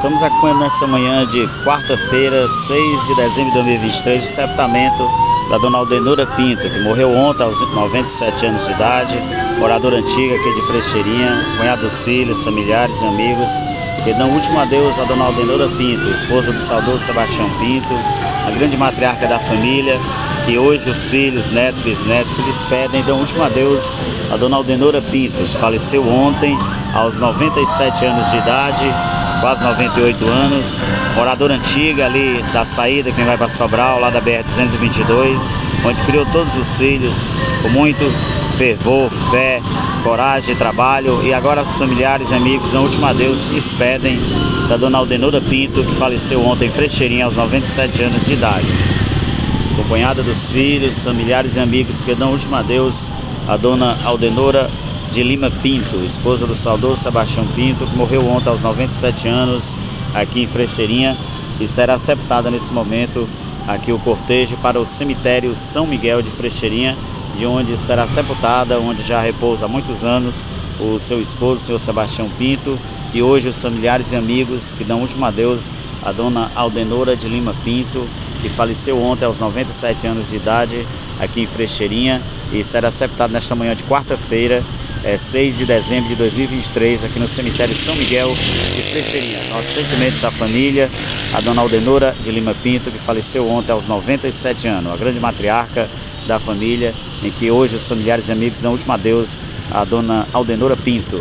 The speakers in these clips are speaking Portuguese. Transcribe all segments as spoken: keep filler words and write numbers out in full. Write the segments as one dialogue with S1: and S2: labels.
S1: Estamos acompanhando nessa manhã de quarta-feira, seis de dezembro de dois mil e vinte e três, o sepultamento da dona Aldenora Pinto, que morreu ontem aos noventa e sete anos de idade, moradora antiga aqui de Frecheirinha, acompanhada dos filhos, familiares e amigos, que dão último adeus à dona Aldenora Pinto, esposa do saudoso Sebastião Pinto, a grande matriarca da família, que hoje os filhos, netos, bisnetos se despedem e dão último adeus à dona Aldenora Pinto, que faleceu ontem aos noventa e sete anos de idade, quase noventa e oito anos, moradora antiga ali da saída, quem vai para Sobral, lá da B R duzentos e vinte e dois, onde criou todos os filhos com muito fervor, fé, coragem e trabalho. E agora os familiares e amigos dão último adeus, se despedem da dona Aldenora Pinto, que faleceu ontem em Frecheirinha aos noventa e sete anos de idade. Acompanhada dos filhos, familiares e amigos que dão último adeus à dona Aldenora de Lima Pinto, esposa do saudoso Sebastião Pinto, que morreu ontem aos noventa e sete anos aqui em Frecheirinha, e será sepultada nesse momento aqui o cortejo para o cemitério São Miguel de Frecheirinha, de onde será sepultada, onde já repousa há muitos anos o seu esposo, o senhor Sebastião Pinto, e hoje os familiares e amigos que dão último adeus à dona Aldenora de Lima Pinto, que faleceu ontem aos noventa e sete anos de idade aqui em Frecheirinha, e será sepultada nesta manhã de quarta-feira, é, seis de dezembro de dois mil e vinte e três, aqui no cemitério São Miguel de Frecheirinha. Nossos sentimentos à família, a dona Aldenora de Lima Pinto, que faleceu ontem aos noventa e sete anos, a grande matriarca da família, em que hoje os familiares e amigos dão último adeus à dona Aldenora Pinto.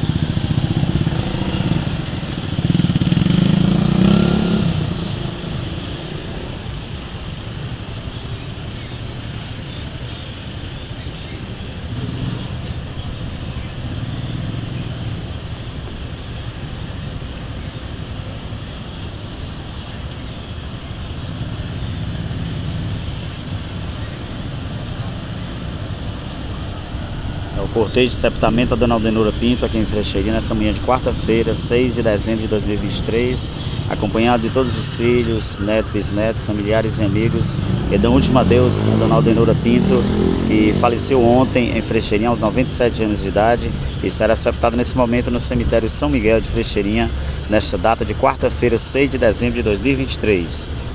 S1: É o cortejo de sepultamento da dona Aldenora Pinto aqui em Frecheirinha nessa manhã de quarta-feira, seis de dezembro de dois mil e vinte e três, acompanhado de todos os filhos, netos, bisnetos, familiares e amigos, e dão último adeus à dona Aldenora Pinto, que faleceu ontem em Frecheirinha aos noventa e sete anos de idade, e será sepultada nesse momento no cemitério São Miguel de Frecheirinha, nesta data de quarta-feira, seis de dezembro de dois mil e vinte e três.